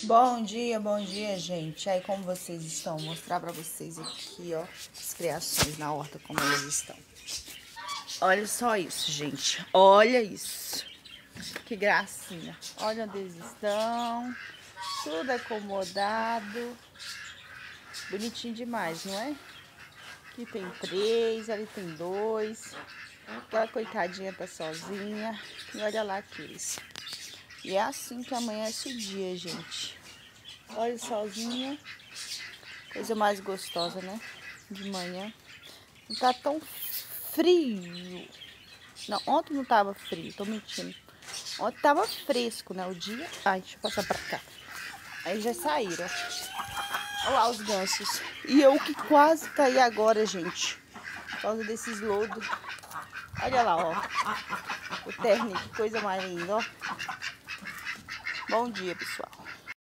Bom dia, gente. Aí, como vocês estão? Vou mostrar pra vocês aqui, ó, as criações na horta, como elas estão. Olha só isso, gente. Olha isso. Que gracinha. Olha onde eles estão. Tudo acomodado. Bonitinho demais, não é? Aqui tem 3, ali tem 2. Aquela coitadinha tá sozinha. E olha lá aqueles. E é assim que amanhece o dia, gente. Olha o solzinho. Coisa mais gostosa, né? De manhã. Não tá tão frio. Não, ontem não tava frio, tô mentindo. Ontem tava fresco, né? O dia. Ai, deixa eu passar pra cá. Aí já saíram. Olha lá os gansos. E eu que quase caí agora, gente. Por causa desses lodos. Olha lá, ó. O terno, que coisa mais linda, ó. Bom dia, pessoal.